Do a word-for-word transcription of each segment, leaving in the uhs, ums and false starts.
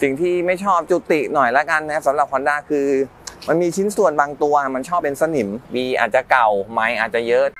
สิ่งที่ไม่ชอบจุติหน่อยละกันนะสำหรับ Honda คือมันมีชิ้นส่วนบางตัวมันชอบเป็นสนิมมีอาจจะเก่าไม้อาจจะเยอะ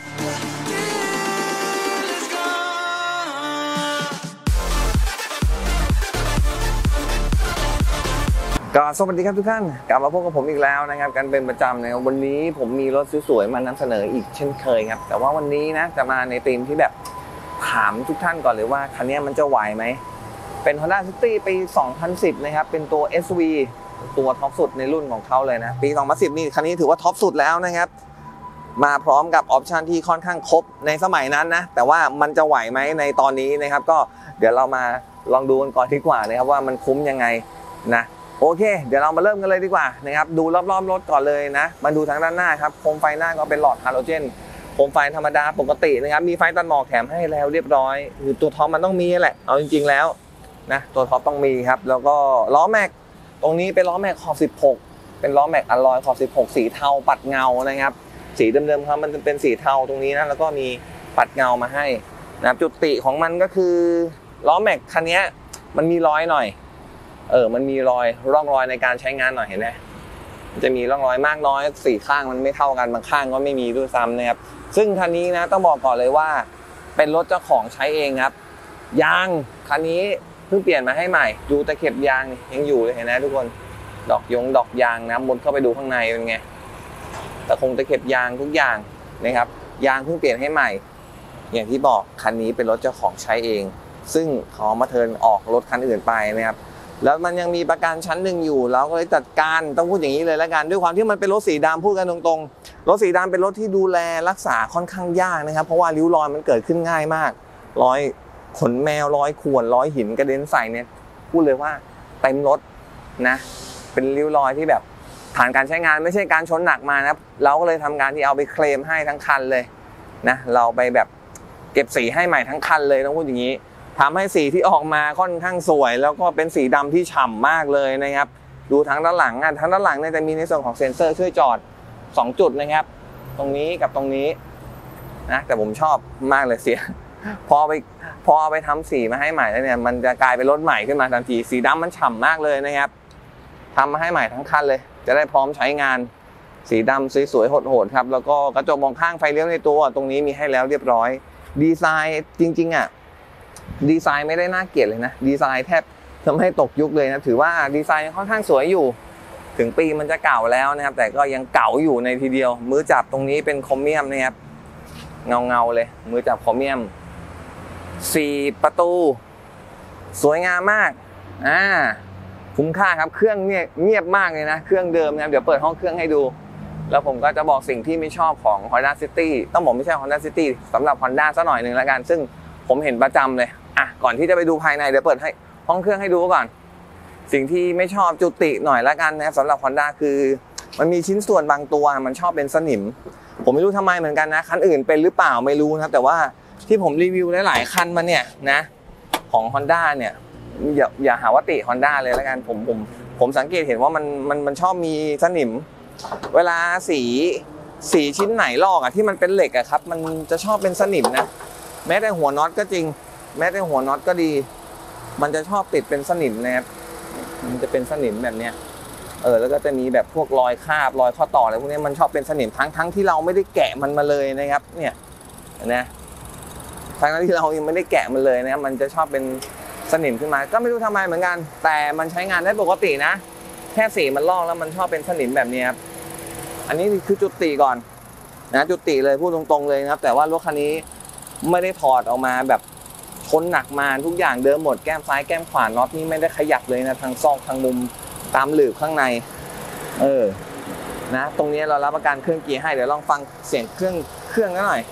ก็สวัสดีครับทุกท่านกลับมาพบกับผมอีกแล้วนะครับกันเป็นประจำนะครับวันนี้ผมมีรถสวยๆมานำเสนออีกเช่นเคยครับแต่ว่าวันนี้นะจะมาในธีมที่แบบถามทุกท่านก่อนเลยว่าคันนี้มันจะไหวไหมเป็น Honda City ปี สองพันสิบ นะครับเป็นตัว เอส วี ตัวท็อปสุดในรุ่นของเขาเลยนะปี สองพันสิบ นี่คันนี้ถือว่าท็อปสุดแล้วนะครับมาพร้อมกับออปชันที่ค่อนข้างครบในสมัยนั้นนะแต่ว่ามันจะไหวไหมในตอนนี้นะครับก็เดี๋ยวเรามาลองดูกันก่อนดีกว่านะครับว่ามันคุ้มยังไงนะโอเคเดี๋ยวเรามาเริ่มกันเลยดีกว่านะครับดูรอบๆรถก่อนเลยนะมาดูทางด้านหน้าครับโคมไฟหน้าก็เป็นหลอดฮาโลเจนโคมไฟธรรมดาปกตินะครับมีไฟตัดหมอกแถมให้แล้วเรียบร้อยคือตัวท็อปมันต้องมีแหละเอาจริงๆแล้วนะตัวท็อปต้องมีครับแล้วก็ล้อแม็กตรงนี้เป็นล้อแม็กขอบสิบหกเป็นล้อแม็กอลลอยขอบสิบหกสีเทาปัดเงานะครับสีเดิมๆครับมันเป็นสีเทาตรงนี้นะแล้วก็มีปัดเงามาให้นะจุดติของมันก็คือล้อแม็กคันนี้มันมีรอยหน่อยเออมันมีรอยร่องรอยในการใช้งานหน่อยเห็นไหมมันจะมีร่องรอยมากน้อยสี่ข้างมันไม่เท่ากันบางข้างก็ไม่มีด้วยซ้ำนะครับซึ่งคันนี้นะต้องบอกก่อนเลยว่าเป็นรถเจ้าของใช้เองครับยางคันนี้เพิ่งเปลี่ยนมาให้ใหม่ดูตะเข็บยางยังอยู่เลยเห็นไหมทุกคนดอกยงดอกยางนะมุดเข้าไปดูข้างในเป็นไงแต่คงตะเข็บยางทุกอย่างนะครับยางเพิ่งเปลี่ยนให้ใหม่อย่างที่บอกคันนี้เป็นรถเจ้าของใช้เองซึ่งขอมาเทิร์นออกรถคันอื่นไปนะครับแล้วมันยังมีประกันชั้นหนึ่งอยู่เราก็เลยจัดการต้องพูดอย่างนี้เลยแล้วกันด้วยความที่มันเป็นรถสีดำพูดกันตรงๆรถสีดำเป็นรถที่ดูแลรักษาค่อนข้างยากนะครับเพราะว่าริ้วรอยมันเกิดขึ้นง่ายมากรอยขนแมวรอยข่วนรอยหินกระเด็นใส่เนี่ยพูดเลยว่าเต็มรถนะเป็นริ้วรอยที่แบบผ่านการใช้งานไม่ใช่การชนหนักมานะเราก็เลยทำการที่เอาไปเคลมให้ทั้งคันเลยนะเราไปแบบเก็บสีให้ใหม่ทั้งคันเลยต้องพูดอย่างนี้ทำให้สีที่ออกมาค่อนข้างสวยแล้วก็เป็นสีดำที่ฉ่ำมากเลยนะครับดูทั้งด้านหลังอ่ะทั้งด้านหลังเนี่ยจะมีในส่วนของเซ็นเซอร์ช่วยจอดสองจุดนะครับตรงนี้กับตรงนี้นะแต่ผมชอบมากเลยเสียพอไปพอไปทำสีมาให้ใหม่แล้วเนี่ยมันจะกลายเป็นรถใหม่ขึ้นมาทันทีสีดำมันฉ่ำมากเลยนะครับทำมาให้ใหม่ทั้งคันเลยจะได้พร้อมใช้งานสีดำสวยๆโหดๆครับแล้วก็กระจกมองข้างไฟเลี้ยวในตัวตรงนี้มีให้แล้วเรียบร้อยดีไซน์จริงๆอ่ะดีไซน์ไม่ได้น่าเกลียดเลยนะดีไซน์แทบทำให้ตกยุคเลยนะถือว่าดีไซน์ค่อนข้างสวยอยู่ถึงปีมันจะเก่าแล้วนะครับแต่ก็ยังเก่าอยู่ในทีเดียวมือจับตรงนี้เป็นโครเมียมนะครับเงาเงาเลยมือจับโครเมียมสี่ประตูสวยงามมากอ่าคุ้มค่าครับเครื่องเนี่ยเงียบมากเลยนะเครื่องเดิมนะครับเดี๋ยวเปิดห้องเครื่องให้ดูแล้วผมก็จะบอกสิ่งที่ไม่ชอบของ Honda City ต้องบอกไม่ใช่ Honda City สำหรับ Honda ซะหน่อยหนึ่งแล้วกันซึ่งผมเห็นประจำเลยอ่ะก่อนที่จะไปดูภายในเดี๋ยวเปิดให้ห้องเครื่องให้ดูก่อนสิ่งที่ไม่ชอบจุติหน่อยละกันนะสำหรับ Honda คือมันมีชิ้นส่วนบางตัวมันชอบเป็นสนิมผมไม่รู้ทำไมเหมือนกันนะคันอื่นเป็นหรือเปล่าไม่รู้นะครับแต่ว่าที่ผมรีวิวหลายๆคันมาเนี่ยนะของ Honda เนี่ยอย่าอย่าหาว่าติ Honda เลยละกันผมผมผมสังเกตเห็นว่ามันมันมันชอบมีสนิมเวลาสีสีชิ้นไหนลอกอ่ะที่มันเป็นเหล็กอ่ะครับมันจะชอบเป็นสนิมนะแม้แต่หัวน็อตก็จริงแม้แต่หัวน็อตก็ดีมันจะชอบติดเป็นสนิมนะครับมันจะเป็นสนิมแบบเนี้ยเออแล้วก็จะมีแบบพวกรอยคราบรอยข้อต่ออะไรพวกนี้มันชอบเป็นสนิมทั้งทั้งที่เราไม่ได้แกะมันมาเลยนะครับเนี่ยนะทั้งที่เรายังไม่ได้แกะมันเลยนะครับมันจะชอบเป็นสนิมขึ้นมาก็ไม่รู้ทำไมเหมือนกันแต่มันใช้งานได้ปกตินะแค่สีมันลอกแล้วมันชอบเป็นสนิมแบบนี้ครับอันนี้คือจุดติก่อนนะจุดติเลยพูดตรงๆเลยนะครับแต่ว่ารถคันนี้ไม่ได้ถอดออกมาแบบทนหนักมาทุกอย่างเดิมหมดแก้มซ้ายแก้มขวาน็อตนี่ไม่ได้ขยับเลยนะทางซอกทางมุมตามหลืบข้างในเออนะตรงนี้เรารับประกันเครื่องเกียร์ให้เดี๋ยวลองฟังเสียงเครื่องเครื่องหน่อย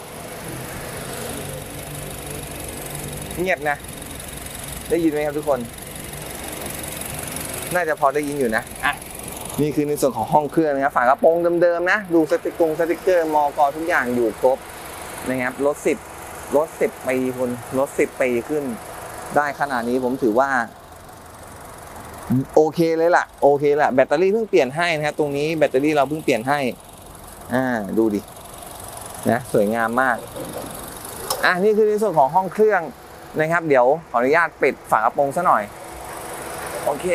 เงียบนะได้ยินไหมครับทุกคนน่าจะพอได้ยินอยู่นะอ่ะนี่คือในส่วนของห้องเครื่องนะครับฝากระโปรงเดิมๆนะดูสติ๊กเกอร์สติ๊กเกอร์มอกทุกอย่างอยู่ครบนะครับรถสิบรถสิบปีคุณรถสิบปีขึ้นได้ขนาดนี้ผมถือว่าโอเคเลยล่ะโอเคแหละแบตเตอรี่เพิ่งเปลี่ยนให้นะครับตรงนี้แบตเตอรี่เราเพิ่งเปลี่ยนให้อ่าดูดินะสวยงามมากอ่ะนี่คือในส่วนของห้องเครื่องนะครับเดี๋ยวขออนุญาตปิดฝากระโปรงซะหน่อยโอเค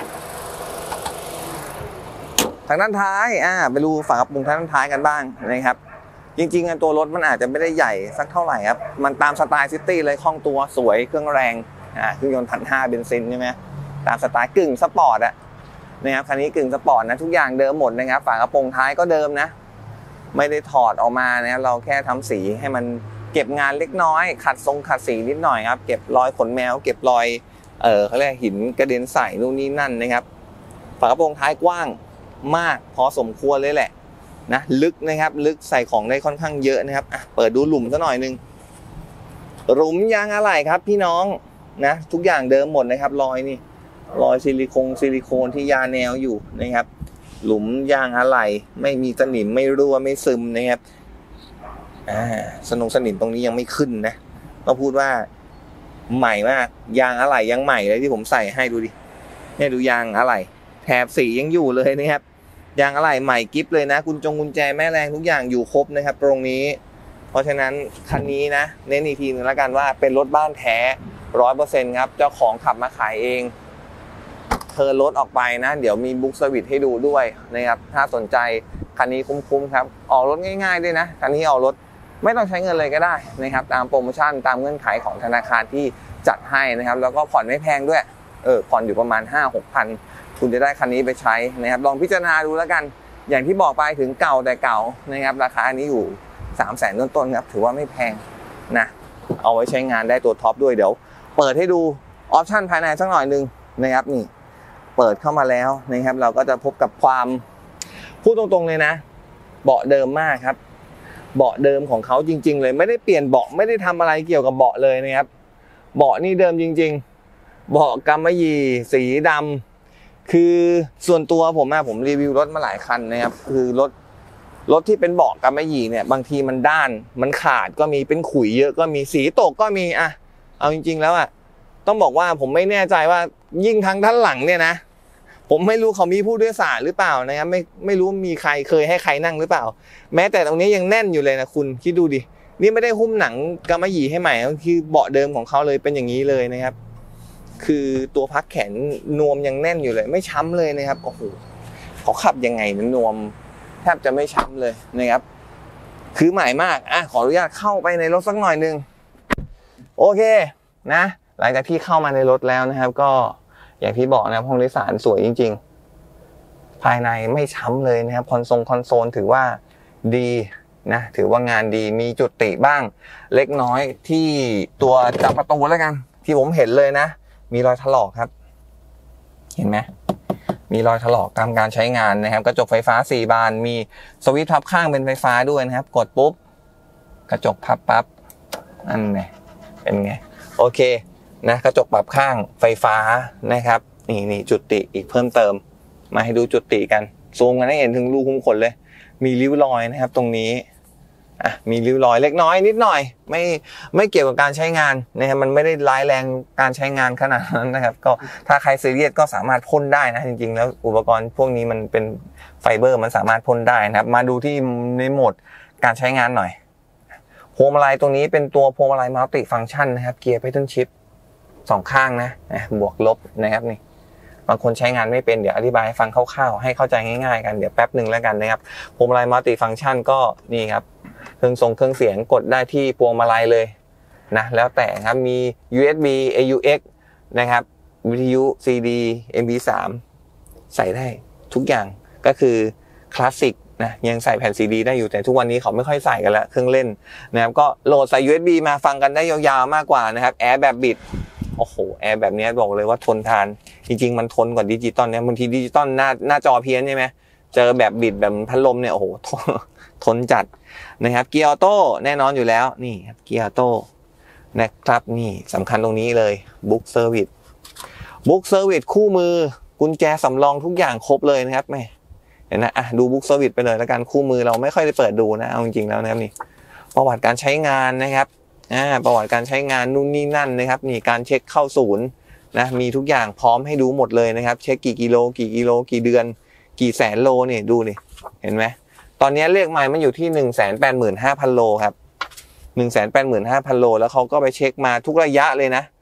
ทางด้านท้ายอ่าไปดูฝากระโปรงทางด้านท้ายกันบ้างนะครับจริงๆตัวรถมันอาจจะไม่ได้ใหญ่สักเท่าไหร่ครับมันตามสไตล์ซิตี้เลยคล่องตัวสวยเครื่องแรงอ่าเครื่องยนต์พันห้าเบนซินใช่ไหมตามสไตล์กึ่งสปอร์ตอะนะครับคันนี้กึ่งสปอร์ตนะทุกอย่างเดิมหมดนะครับฝากระโปรงท้ายก็เดิมนะไม่ได้ถอดออกมานะเราแค่ทำสีให้มันเก็บงานเล็กน้อยขัดทรงขัดสีนิดหน่อยครับเก็บรอยขนแมวเก็บรอยเออเขาเรียกหินกระเด็นใส่นู่นนี่นั่นนะครับฝากระโปรงท้ายกว้างมากพอสมควรเลยแหละนะลึกนะครับลึกใส่ของได้ค่อนข้างเยอะนะครับอ่ะเปิดดูหลุมซะหน่อยนึงหลุมยางอะไหล่ครับพี่น้องนะทุกอย่างเดิมหมดนะครับรอยนี่รอยซิลิโคนซิลิโคนที่ยาแนวอยู่นะครับหลุมยางอะไหล่ไม่มีสนิมไม่รั่วไม่ซึมนะครับอ่าสนงสนิมตรงนี้ยังไม่ขึ้นนะต้องพูดว่าใหม่มากยางอะไหล่ยังใหม่เลยที่ผมใส่ให้ดูดิเนี่ยดูยางอะไหล่แถบสียังอยู่เลยนะครับยางอะไหล่ใหม่กิ๊บเลยนะกุญจงกุญแจแม่แรงทุกอย่างอยู่ครบนะครับตรงนี้เพราะฉะนั้นคันนี้นะเน้นอีกทีนึงแล้วกันว่าเป็นรถบ้านแท้ร้อยเปอร์เซ็นต์ครับเจ้าของขับมาขายเองเธอรถออกไปนะเดี๋ยวมีบุ๊กเซอร์วิสให้ดูด้วยนะครับถ้าสนใจคันนี้คุ้มๆครับออกรถง่ายๆด้วยนะคันนี้ออกรถไม่ต้องใช้เงินเลยก็ได้นะครับตามโปรโมชั่นตามเงื่อนไขของธนาคารที่จัดให้นะครับแล้วก็ผ่อนไม่แพงด้วยเออผ่อนอยู่ประมาณ ห้าหกพัน คุณจะได้คันนี้ไปใช้นะครับลองพิจารณาดูแล้วกันอย่างที่บอกไปถึงเก่าแต่เก่านะครับราคาอันนี้อยู่ สามแสน ต้นๆครับถือว่าไม่แพงนะเอาไว้ใช้งานได้ตัวท็อปด้วยเดี๋ยวเปิดให้ดูออปชั่นภายในสักหน่อยนึงนะครับนี่เปิดเข้ามาแล้วนะครับเราก็จะพบกับความพูดตรงๆเลยนะเบาะเดิมมากครับเบาะเดิมของเขาจริงๆเลยไม่ได้เปลี่ยนเบาะไม่ได้ทำอะไรเกี่ยวกับเบาะเลยนะครับเบาะนี่เดิมจริงๆเบาะกำมะหยี่สีดำคือส่วนตัวผมอะผมรีวิวรถมาหลายคันนะครับคือรถรถที่เป็นเบาะกำมะหยี่เนี่ยบางทีมันด้านมันขาดก็มีเป็นขุยเยอะก็มีสีตกก็มีอะเอาจริงๆแล้วอะต้องบอกว่าผมไม่แน่ใจว่ายิ่งทางด้านหลังเนี่ยนะผมไม่รู้เขามีผู้โดยสารหรือเปล่านะครับไม่ไม่รู้มีใครเคยให้ใครนั่งหรือเปล่าแม้แต่ตรงนี้ยังแน่นอยู่เลยนะคุณคิดดูดินี่ไม่ได้หุ้มหนังกำมะหยี่ให้ใหม่คือเบาะเดิมของเขาเลยเป็นอย่างนี้เลยนะครับคือตัวพักแขนนวมยังแน่นอยู่เลยไม่ช้ำเลยนะครับโอ้โหเขาขับยังไงนะนวมแทบจะไม่ช้ำเลยนะครับคือใหม่มากอ่ะขออนุญาตเข้าไปในรถสักหน่อยนึงโอเคนะหลังจากที่เข้ามาในรถแล้วนะครับก็อย่างที่บอกนะห้องโดยสารสวยจริงๆภายในไม่ช้ำเลยนะครับคอนโซลคอนโซลถือว่าดีนะถือว่างานดีมีจุดติบ้างเล็กน้อยที่ตัวจับประตูแล้วกันที่ผมเห็นเลยนะมีรอยถลอกครับเห็นไหมมีรอยถลอกตามการใช้งานนะครับกระจกไฟฟ้าสี่บานมีสวิตช์พับข้างเป็นไฟฟ้าด้วยนะครับกดปุ๊บกระจกพับปั๊บนั่นไงเป็นไงโอเคนะกระจกปรับข้างไฟฟ้านะครับนี่นี่จุดติอีกเพิ่มเติมมาให้ดูจุดติกันซูมกันให้เห็นถึงรูขุมขนเลยมีริ้วรอยนะครับตรงนี้อ่ะมีริ้วรอยเล็กน้อยนิดหน่อยไม่ไม่เกี่ยวกับการใช้งานนะครับมันไม่ได้ร้ายแรงการใช้งานขนาดนั้นนะครับก็ถ้าใครซีเรียสก็สามารถพ่นได้นะจริงๆแล้วอุปกรณ์พวกนี้มันเป็นไฟเบอร์มันสามารถพ่นได้นะครับมาดูที่ในโหมดการใช้งานหน่อยพวงมาลัยตรงนี้เป็นตัวพวงมาลัยมัลติฟังก์ชันนะครับเกียร์เพทเทิลชิพสองข้างนะบวกลบนะครับนี่บางคนใช้งานไม่เป็นเดี๋ยวอธิบายให้ฟังคร่าวๆให้เข้าใจง่ายๆกันเดี๋ยวแป๊บหนึ่งแล้วกันนะครับพวงมาลัยมัลติฟังก์ชันก็นี่ครับเครื่องทรงเครื่องเสียงกดได้ที่พวงมาลัยเลยนะแล้วแต่ครับมี ยู เอส บี เอ ยู เอ็กซ์ นะครับวิทยุ ซี ดี เอ็ม พี สาม ใส่ได้ทุกอย่างก็คือคลาสสิกนะยังใส่แผ่น ซี ดี ได้อยู่แต่ทุกวันนี้เขาไม่ค่อยใส่กันแล้วเครื่องเล่นนะครับก็โหลดใส่ ยู เอส บี มาฟังกันได้ยาวๆมากกว่านะครับแอร์แบบบิดโอ้โหแอร์แบบนี้บอกเลยว่าทนทานจริงๆมันทนกว่าดิจิตอลเนี่ยบางทีดิจิตอลหน้าหน้าจอเพี้ยนใช่ไหมเจอแบบบิดแบบพัดลมเนี่ยโอ้โหทนจัดนะครับเกียร์ออโต้แน่นอนอยู่แล้วนี่ครับเกียร์ออโต้นะครับนี่สำคัญตรงนี้เลยบุ๊กเซอร์วิสบุ๊กเซอร์วิสคู่มือกุญแจสำรองทุกอย่างครบเลยนะครับแม่เห็นนะอ่ะดูบุ๊กเซอร์วิสไปเลยแล้วกันคู่มือเราไม่ค่อยได้เปิดดูนะเอาจริงๆแล้วนะครับนี่ประวัติการใช้งานนะครับอ่าประวัติการใช้งานนู่นนี่นั่นนะครับนี่การเช็คเข้าศูนย์นะมีทุกอย่างพร้อมให้ดูหมดเลยนะครับเช็คกี่กิโลกี่กิโลกี่เดือนกี่แสนโลนี่ดูนี่เห็นไหมตอนนี้เลขไมล์มันอยู่ที่ หนึ่งแสนแปดหมื่นห้าพัน โลครับ หนึ่งแสนแปดหมื่นห้าพัน โลแล้วเขาก็ไปเช็คมาทุกระยะเลยนะ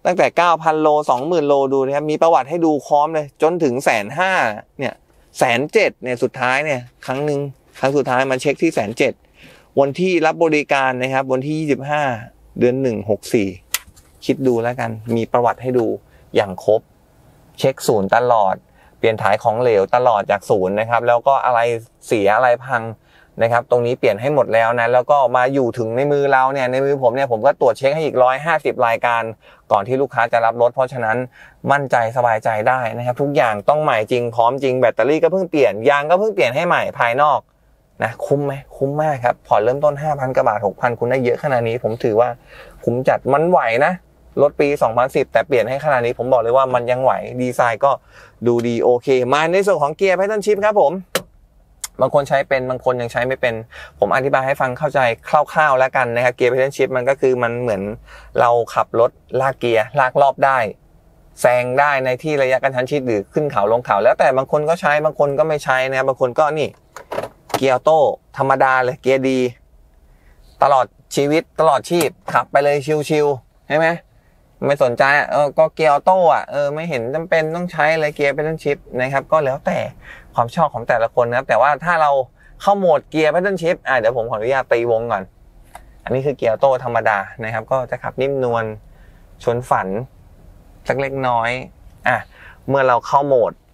ตั้งแต่ เก้าพัน โล สองหมื่น โลดูนะครับมีประวัติให้ดูพร้อมเลยจนถึง หนึ่งแสนห้าหมื่น เนี่ยแสนเจ็ดเนี่ยสุดท้ายเนี่ยครั้งหนึ่งครั้งสุดท้ายมาเช็คที่แสนเจ็ดวันที่รับบริการนะครับวันที่ยี่สิบห้าเดือนหนึ่งหกสี่คิดดูแล้วกันมีประวัติให้ดูอย่างครบเช็คศูนย์ตลอดเปลี่ยนถ่ายของเหลวตลอดจากศูนย์นะครับแล้วก็อะไรเสียอะไรพังนะครับตรงนี้เปลี่ยนให้หมดแล้วนะแล้วก็มาอยู่ถึงในมือเราเนี่ยในมือผมเนี่ยผมก็ตรวจเช็คให้อีกหนึ่งร้อยห้าสิบรายการก่อนที่ลูกค้าจะรับรถเพราะฉะนั้นมั่นใจสบายใจได้นะครับทุกอย่างต้องใหม่จริงพร้อมจริงแบตเตอรี่ก็เพิ่งเปลี่ยนยางก็เพิ่งเปลี่ยนให้ใหม่ภายนอกนะคุ้มไหมคุ้มมากครับผ่อนเริ่มต้น ห้าพัน กว่าบาท หกพัน คุณได้เยอะขนาดนี้ผมถือว่าคุ้มจัดมันไหวนะรถปีสองพันสิบแต่เปลี่ยนให้ขนาดนี้ผมบอกเลยว่ามันยังไหวดีไซน์ก็ดูดีโอเคมาในส่วนของเกียร์ Pattern Shift ครับผมบางคนใช้เป็นบางคนยังใช้ไม่เป็นผมอธิบายให้ฟังเข้าใจคร่าวๆแล้วกันนะครับเกียร์ Pattern Shift มันก็คือมันเหมือนเราขับรถลากเกียร์ลากรอบได้แซงได้ในที่ระยะกระชั้นชิดหรือขึ้นเขาลงเขาแล้วแต่บางคนก็ใช้บางคนก็ไม่ใช้นะครับบางคนก็นี่เกียร์ออโต้ธรรมดาเลยเกียร์ดีตลอดชีวิตตลอดชีพขับไปเลยชิวๆใช่ไหมไม่สนใจเออก็เกียร์ออโต้อ่ะเออไม่เห็นจำเป็นต้องใช้อะไรเกียร์ Pattern Shift นะครับก็แล้วแต่ความชอบของแต่ละคนนะครับแต่ว่าถ้าเราเข้าโหมดเกียร์ Pattern Shift อ่ะเดี๋ยวผมขออนุญาตตีวงก่อนอันนี้คือเกียร์ออโต้ธรรมดานะครับก็จะขับนิ่มนวลชนฝันสักเล็กน้อยอ่ะเมื่อเราเข้าโหมด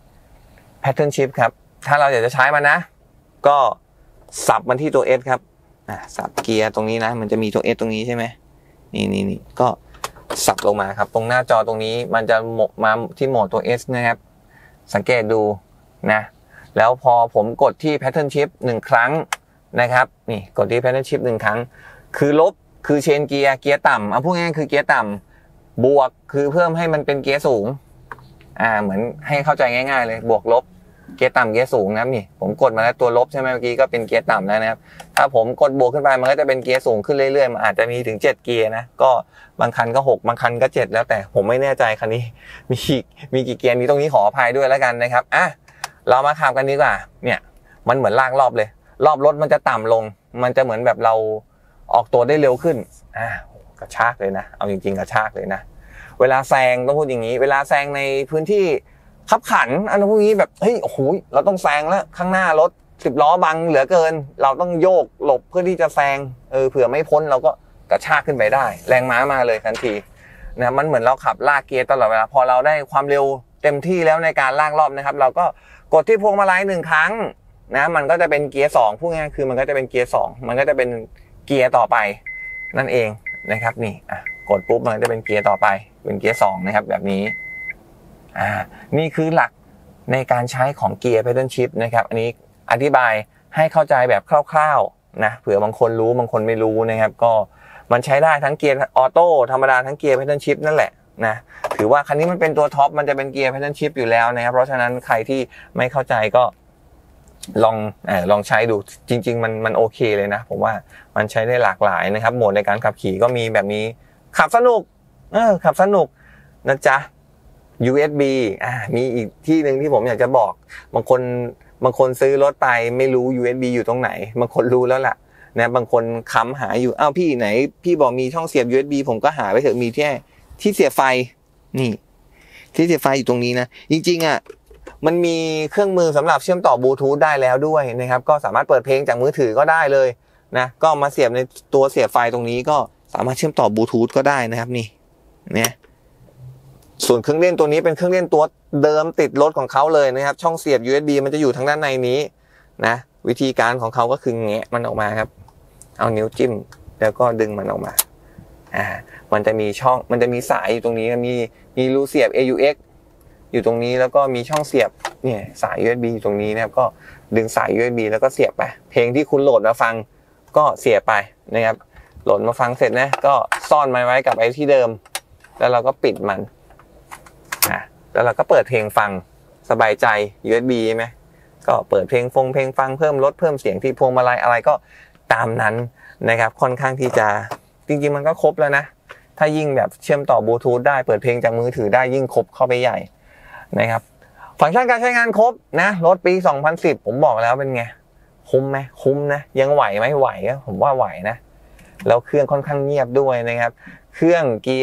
Pattern Shift ครับถ้าเราอยากจะใช้มันนะก็สับมันที่ตัว S ครับอ่ะสับเกียร์ตรงนี้นะมันจะมีตัว S ตรงนี้ใช่ไหมนี่นี่นี่ก็สับลงมาครับตรงหน้าจอตรงนี้มันจะมาที่โหมดตัว S นะครับสังเกตดูนะแล้วพอผมกดที่ Pattern Shift หนึ่งครั้งนะครับนี่กดที่ Pattern Shift หนึ่งครั้งคือลบคือเชนเกียร์เกียร์ต่ำเอาพูดง่ายๆคือเกียร์ต่ำบวกคือเพิ่มให้มันเป็นเกียร์สูงอ่าเหมือนให้เข้าใจง่ายๆเลยบวกลบเกียร์ต่ำเกียร์สูงนะนี่ผมกดมาแล้วตัวลบใช่ไหมเมื่อกี้ก็เป็นเกียร์ต่ำแล้วนะครับถ้าผมกดบวกขึ้นไปมันก็จะเป็นเกียร์สูงขึ้นเรื่อยๆมันอาจจะมีถึงเจ็ดเกียร์นะก็บางคันก็หกบางคันก็เจ็ดแล้วแต่ผมไม่แน่ใจคันนี้มีมีกี่เกียร์นี้ตรงนี้ขออภัยด้วยแล้วกันนะครับอ่ะเรามาขับกันดีกว่าเนี่ยมันเหมือนลากรอบเลยรอบรถมันจะต่ำลงมันจะเหมือนแบบเราออกตัวได้เร็วขึ้นอ่ะกระชากเลยนะเอาจริงๆกระชากเลยนะเวลาแซงต้องพูดอย่างนี้เวลาแซงในพื้นที่ขับขันอันพวกนี้แบบเฮ้ยโอ้โหเราต้องแซงแล้วข้างหน้ารถสิบล้อบังเหลือเกินเราต้องโยกหลบเพื่อที่จะแซงเออเผื่อไม่พ้นเราก็กระชากขึ้นไปได้แรงม้ามาเลยทันทีนะมันเหมือนเราขับลากเกียร์ตลอดเวลาพอเราได้ความเร็วเต็มที่แล้วในการลากรอบนะครับเราก็กดที่พวงมาลัยหนึ่งครั้งนะมันก็จะเป็นเกียร์สองพูดง่ายๆคือมันก็จะเป็นเกียร์สองมันก็จะเป็นเกียร์ต่อไปนั่นเองนะครับนี่อ่ะกดปุ๊บมันจะเป็นเกียร์ต่อไปเป็นเกียร์สองนะครับแบบนี้อ่านี่คือหลักในการใช้ของเกียร์ Pattern Shift นะครับอันนี้อธิบายให้เข้าใจแบบคร่าวๆนะเผื่อบางคนรู้บางคนไม่รู้นะครับก็มันใช้ได้ทั้งเกียร์ออโต้ธรรมดาทั้งเกียร์ Pattern Shift นั่นแหละนะถือว่าคันนี้มันเป็นตัวท็อปมันจะเป็นเกียร์ Pattern Shift อยู่แล้วนะครับเพราะฉะนั้นใครที่ไม่เข้าใจก็ลองเอ่อลองใช้ดูจริงๆมันมันโอเคเลยนะผมว่ามันใช้ได้หลากหลายนะครับโหมดในการขับขี่ก็มีแบบนี้ขับสนุกเออขับสนุกนะจ๊ะ ยู เอส บี อ่ามีอีกที่นึงที่ผมอยากจะบอกบางคนบางคนซื้อรถไปไม่รู้ ยู เอส บี อยู่ตรงไหนบางคนรู้แล้วล่ะนะบางคนค้ำหาอยู่อ้าวพี่ไหนพี่บอกมีช่องเสียบ ยู เอส บี ผมก็หาไปเถอะมีแค่ที่เสียบไฟนี่ที่เสียบไฟอยู่ตรงนี้นะจริงๆอ่ะมันมีเครื่องมือสำหรับเชื่อมต่อบลูทูธได้แล้วด้วยนะครับก็สามารถเปิดเพลงจากมือถือก็ได้เลยนะก็มาเสียบในตัวเสียบไฟตรงนี้ก็สามารถเชื่อมต่อบลูทูธก็ได้นะครับนี่เนี่ยส่วนเครื่องเล่นตัวนี้เป็นเครื่องเล่นตัวเดิมติดรถของเขาเลยนะครับช่องเสียบ ยู เอส บี มันจะอยู่ทางด้านในนี้นะวิธีการของเขาก็คือแงะมันออกมาครับเอานิ้วจิ้มแล้วก็ดึงมันออกมาอ่ามันจะมีช่องมันจะมีสายอยู่ตรงนี้มีมีรูเสียบ เอ ยู เอ็กซ์ อยู่ตรงนี้แล้วก็มีช่องเสียบเนี่ยสาย ยู เอส บี อยู่ตรงนี้นะครับก็ดึงสาย ยู เอส บี แล้วก็เสียบไปเพลงที่คุณโหลดมาฟังก็เสียบไปนะครับโหลดมาฟังเสร็จนะก็ซ่อนมันไว้กับไอ้ที่เดิมแล้วเราก็ปิดมันอ่ะแล้วเราก็เปิดเพลงฟังสบายใจ ยู เอส บี ใช่ไหมก็เปิดเพลงฟงเพลงฟังเพิ่มลดเพิ่มเสียงที่พวงมาลัยอะไรก็ตามนั้นนะครับค่อนข้างที่จะจริงๆมันก็ครบแล้วนะถ้ายิ่งแบบเชื่อมต่อบลูทูธได้เปิดเพลงจากมือถือได้ยิ่งครบเข้าไปใหญ่นะครับฟังก์ชันการใช้งานครบนะรถปีสองพันสิบผมบอกแล้วเป็นไงคุ้มไหมคุ้มนะยังไหวไหมไหวผมว่าไหวนะแล้วเครื่องค่อนข้างเงียบด้วยนะครับเครื่องเกียร์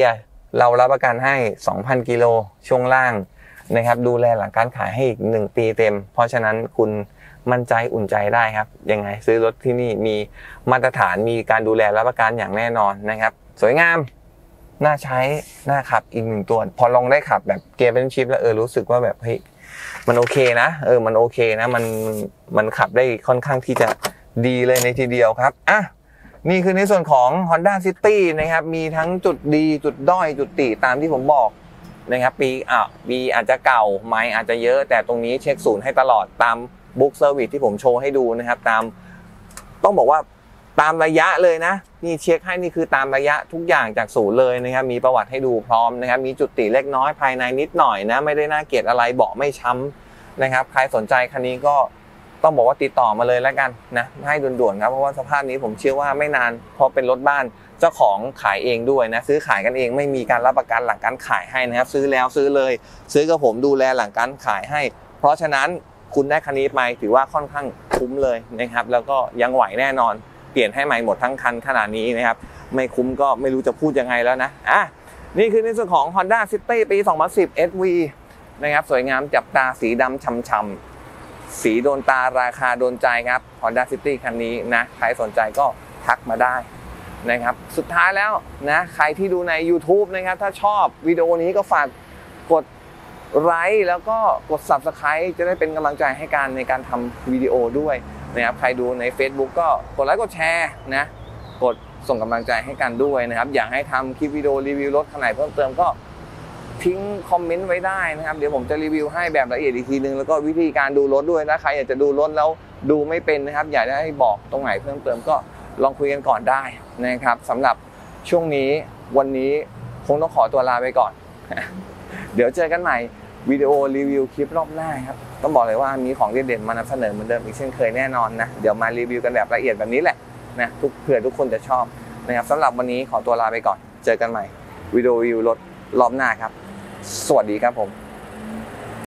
เรารับประกันให้ สองพัน กิโลช่วงล่างนะครับดูแลหลังการขายให้อีกหนึ่งปีเต็มเพราะฉะนั้นคุณมั่นใจอุ่นใจได้ครับยังไงซื้อรถที่นี่มีมาตรฐานมีการดูแลรับประกันอย่างแน่นอนนะครับสวยงามน่าใช้น่าขับอีกหนึ่งตัวพอลองได้ขับแบบเกียร์เป็นชิปแล้วเออรู้สึกว่าแบบเฮ้ยมันโอเคนะเออมันโอเคนะมันมันขับได้ค่อนข้างที่จะดีเลยในทีเดียวครับอ่ะนี่คือในส่วนของ Honda City นะครับมีทั้งจุดดีจุดด้อยจุดติตามที่ผมบอกนะครับปีอ่ะปีอาจจะเก่าไมล์อาจจะเยอะแต่ตรงนี้เช็คศูนย์ให้ตลอดตามบุ๊กเซอร์วิสที่ผมโชว์ให้ดูนะครับตามต้องบอกว่าตามระยะเลยนะนี่เช็คให้นี่คือตามระยะทุกอย่างจากศูนย์เลยนะครับมีประวัติให้ดูพร้อมนะครับมีจุดติเล็กน้อยภายในนิดหน่อยนะไม่ได้น่าเกลียดอะไรเบาะไม่ช้ำนะครับใครสนใจคันนี้ก็ต้องบอกว่าติดต่อมาเลยแล้วกันนะให้ด่วนๆครับเพราะว่าสภาพนี้ผมเชื่อว่าไม่นานพอเป็นรถบ้านเจ้าของขายเองด้วยนะซื้อขายกันเองไม่มีการรับประกันหลังการขายให้นะครับซื้อแล้วซื้อเลยซื้อกับผมดูแลหลังการขายให้เพราะฉะนั้นคุณได้คันนี้ไปถือว่าค่อนข้างคุ้มเลยนะครับแล้วก็ยังไหวแน่นอนเปลี่ยนให้ใหม่หมดทั้งคันขนาดนี้นะครับไม่คุ้มก็ไม่รู้จะพูดยังไงแล้วนะอ่ะนี่คือในส่วนของ Honda City ปี สองพันสิบ เอส วี นะครับสวยงามจับตาสีดำช่ำๆสีโดนตาราคาโดนใจครับ Honda City คันนี้นะใครสนใจก็ทักมาได้นะครับสุดท้ายแล้วนะใครที่ดูใน YouTube นะครับถ้าชอบวิดีโอนี้ก็ฝากกดไลค์แล้วก็กด ซับสไครบ์ จะได้เป็นกำลังใจให้การในการทำวิดีโอด้วยนะครับใครดูใน Facebook ก็กดไลค์กดแชร์นะกดส่งกำลังใจให้กันด้วยนะครับอยากให้ทำคลิปวิดีโอรีวิวรถคันไหนเพิ่มเติมก็ทิ้งคอมเมนต์ไว้ได้นะครับเดี๋ยวผมจะรีวิวให้แบบละเอียดอีกทีนึงแล้วก็วิธีการดูรถด้วยนะใครอยากจะดูรถแล้วดูไม่เป็นนะครับอยากได้บอกตรงไหนเพิ่มเติมก็ลองคุยกันก่อนได้นะครับสำหรับช่วงนี้วันนี้คงต้องขอตัวลาไปก่อน เดี๋ยวเจอกันใหม่วิดีโอรีวิวคลิปรอบหน้าครับต้องบอกเลยว่ามีของเด่นๆมานำเสนอเหมือนเดิมอีกเช่นเคยแน่นอนนะเดี๋ยวมารีวิวกันแบบละเอียดแบบนี้แหละนะทุกเผื่อทุกคนจะชอบนะครับสำหรับวันนี้ขอตัวลาไปก่อนเจอกันใหม่วิดีโอรีวิวรถรอบหน้าครับสวัสดีครับผม